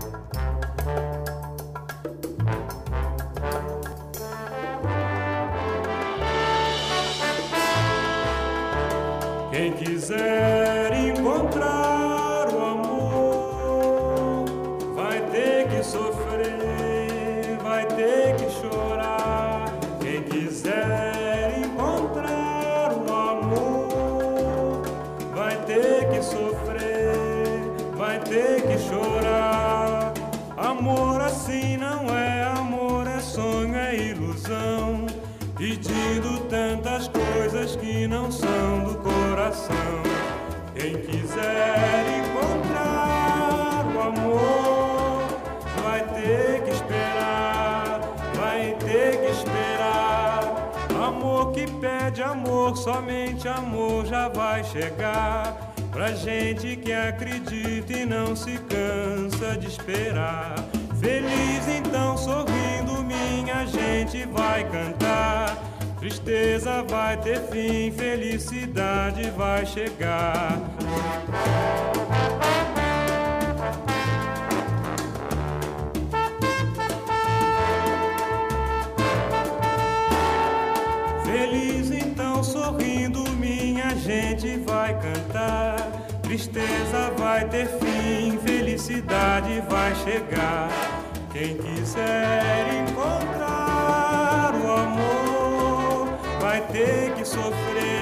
Quem quiser encontrar o amor vai ter que sofrer, vai ter que chorar. Quem quiser encontrar o amor vai ter que sofrer, vai ter que chorar. Amor assim não é amor, é sonho, é ilusão, pedindo tantas coisas que não são do coração. Quem quiser encontrar o amor vai ter que esperar, vai ter que esperar. Amor que pede amor, somente amor já vai chegar. Pra gente que acredita e não se cansa de esperar. Feliz então, sorrindo, minha gente vai cantar. Tristeza vai ter fim, felicidade vai chegar. Feliz então, sorrindo, minha gente vai cantar. Tristeza vai ter fim, felicidade vai chegar. Quem quiser encontrar o amor vai ter que sofrer,